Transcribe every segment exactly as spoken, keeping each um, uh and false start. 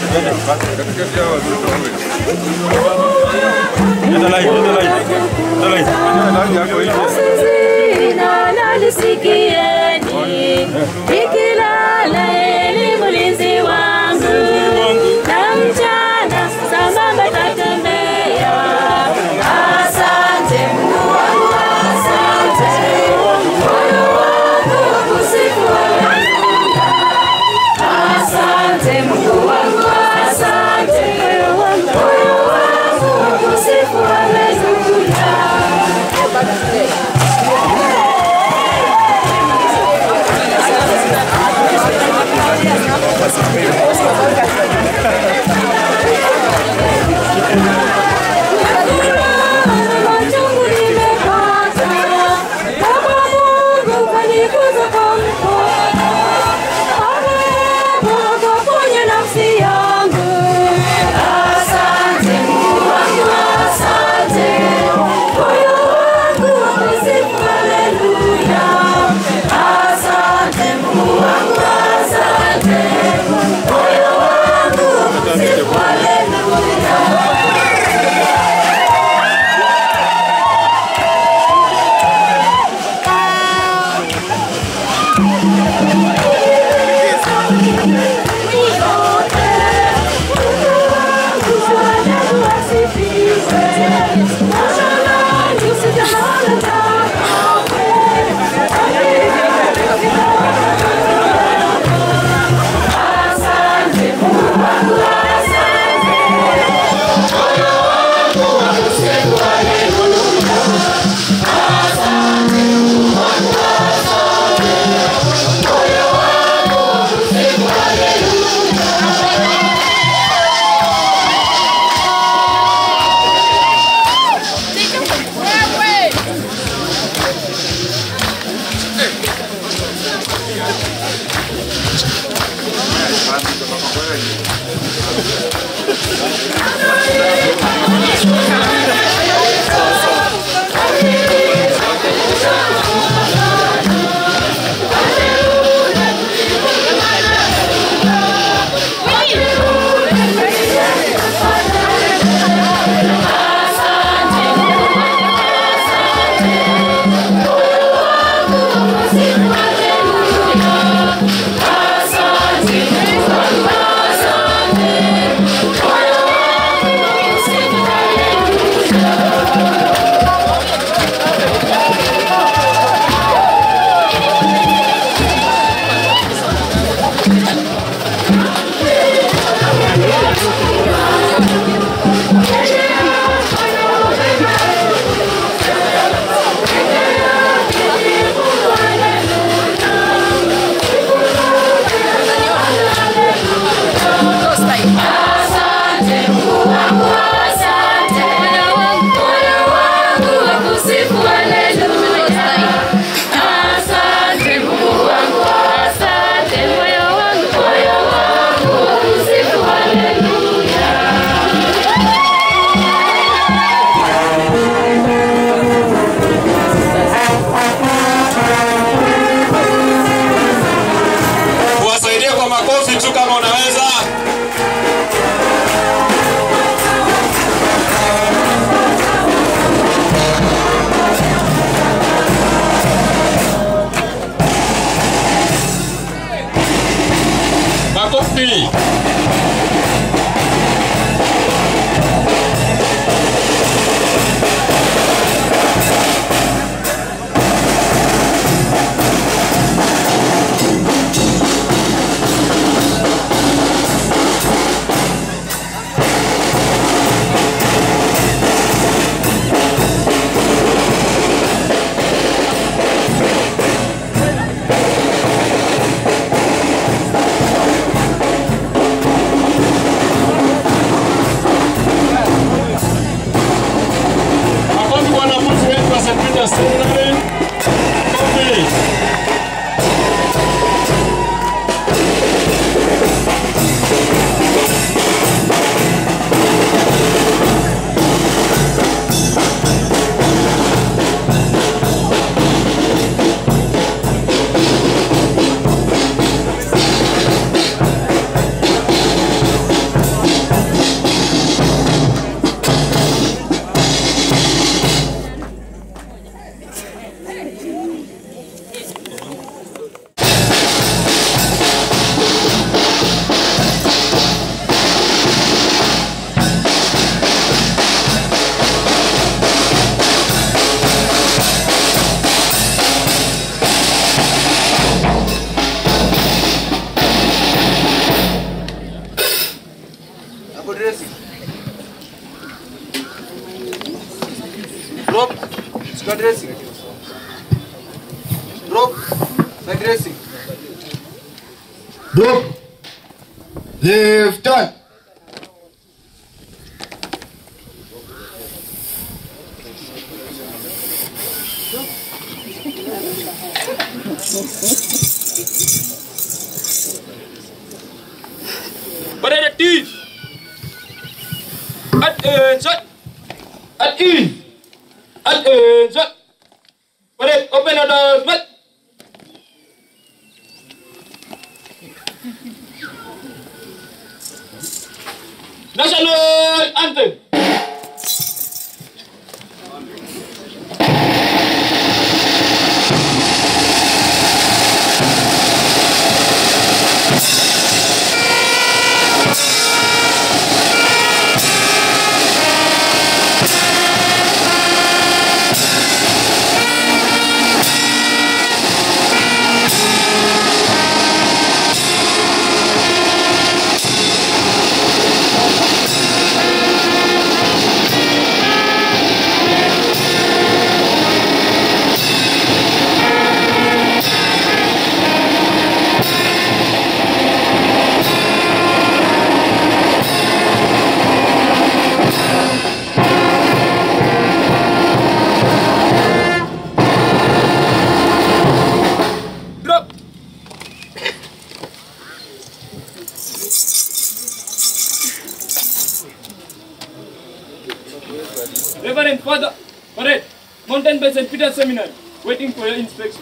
Asante Squad racing. Drop. Squad racing. Drop. Side racing. Drop. Left turn. Parade teeth. Attention. At in. Attention. Parade open the doors. What? National anthem. Reverend Father, Parade, Mountain Base and Peter Seminary, waiting for your inspection.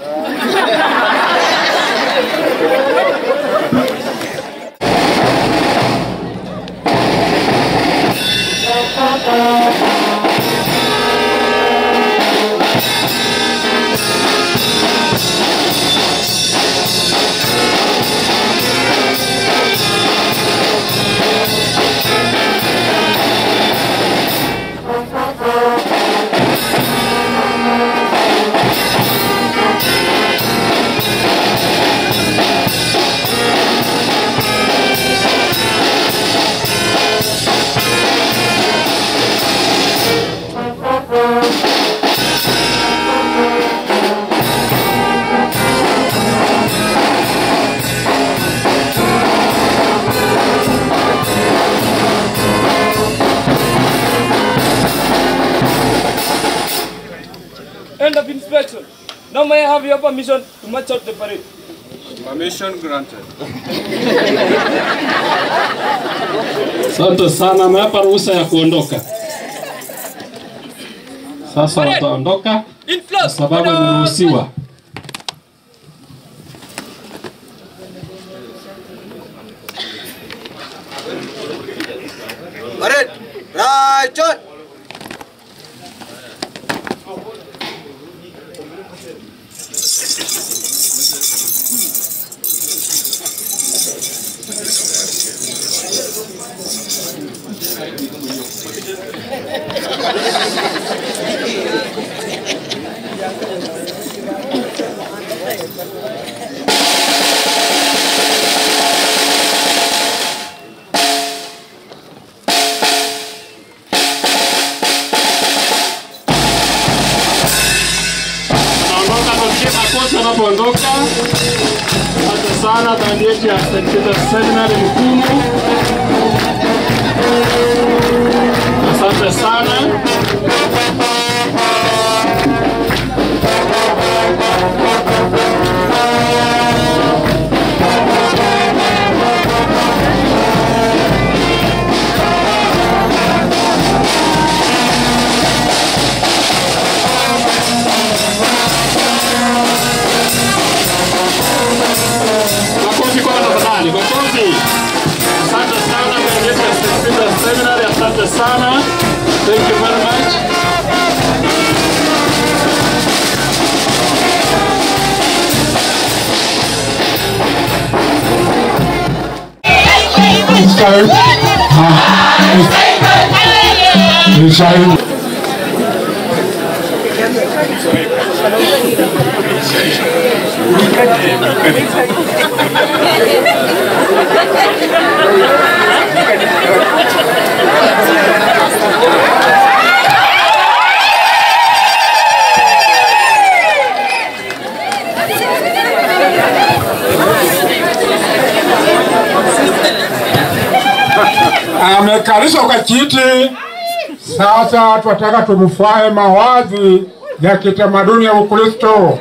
End of inspection. Now may I have your permission to march out the parade? Permission granted. Asante sana, mmepa ruhusa ya kuondoka. Sasa wataondoka kwa sababu imeruhusiwa. Parade. Right on. Wanapoondoka, asante sana bandi yetu ya Saint Peter Seminary Mkumu. Asante sana. Asante sana bandi yetu ya Saint Peter Seminary, asante sana. Thank you very much. Sir. Amekalishwa kwa kiti. Sasa tunataka tumfae mawazi ya kitamaduni ya Ukristo.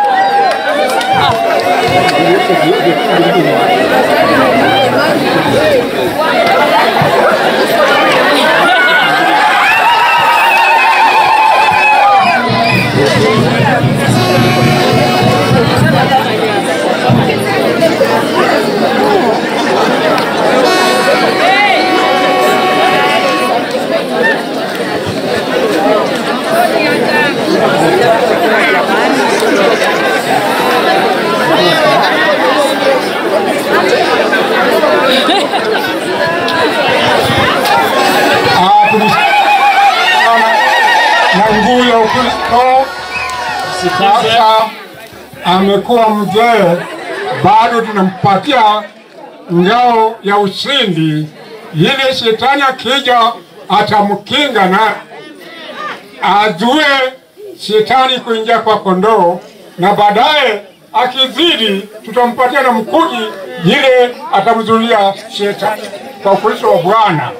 Na nguvu ya Ukristo. Sasa amekuwa mzee, bado tunampatia ngao ya ushindi. Ile shetani akija atamkinga na azue shetani kuingia kwa kondoo, na baadaye akizidi tutampatia na mkuki ile atamzulia shetani kwa Ukristo wa Bwana.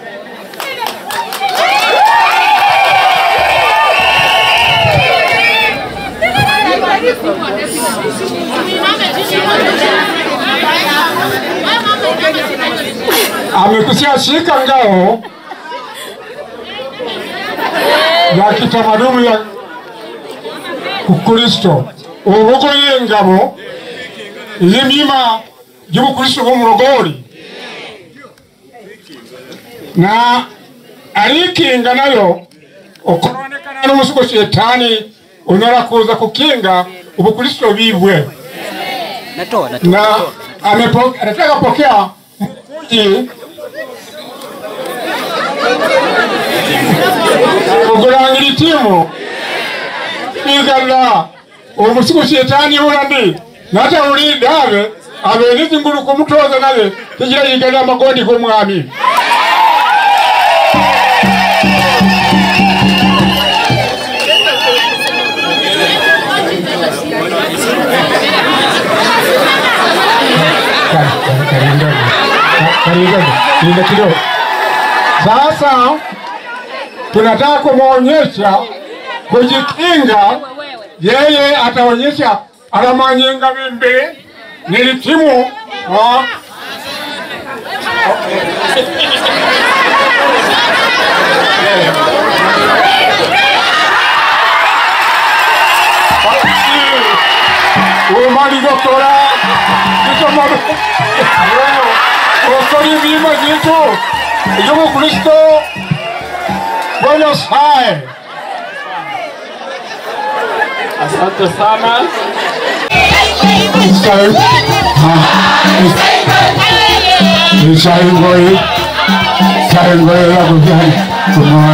Amekusia shika ngao ya kitamaduni ya Ukristo. Urugo yengabo yimima y'Ukristo bo Murogori. Na alikinga nayo okonekana n'umusuko shetani unara kuza kukinga Ubukristo bibwe. Natoa natoa. Na amepokea anataka pokea mkuji Ogorangiri timu igala umusuko shetani urandi nata uri dawe abenizi nguru kumutoza nawe kigira yigala magodi ko mwami. Sasa tunataka kumuonyesha kujikinga. Yeye ataonyesha alama nyinga mimbe nilitimu wa umali doktora kisomado okori bima jitu Yesu Kristo Buenos Aires. Asante sana. Isai Isai Isai Isai Isai